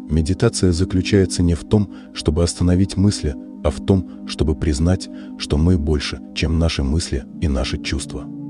Медитация заключается не в том, чтобы остановить мысли, а в том, чтобы признать, что мы больше, чем наши мысли и наши чувства.